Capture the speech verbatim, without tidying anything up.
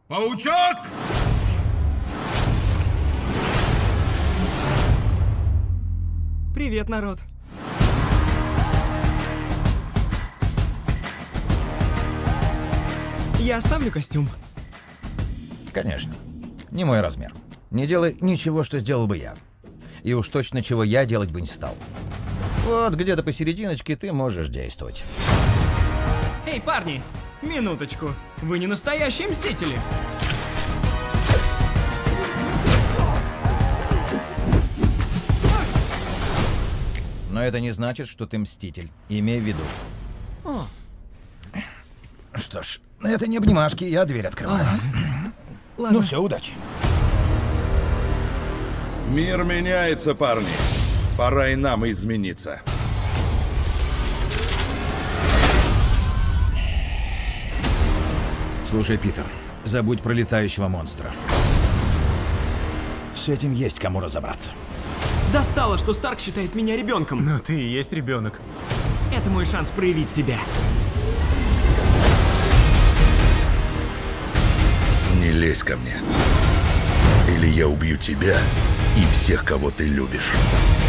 Паучок! Привет, народ. Я оставлю костюм. Конечно. Не мой размер. Не делай ничего, что сделал бы я. И уж точно, чего я делать бы не стал. Вот где-то посерединочке ты можешь действовать. Эй, парни, минуточку. Вы не настоящие мстители. Но это не значит, что ты мститель. Имей в виду. О. Что ж, это не обнимашки, я дверь открываю. Ладно. Ну все, удачи. Мир меняется, парни. Пора и нам измениться. Слушай, Питер, забудь про летающего монстра. С этим есть кому разобраться. Достало, что Старк считает меня ребенком. Ну ты и есть ребенок. Это мой шанс проявить себя. Не лезь ко мне. Или я убью тебя и всех, кого ты любишь.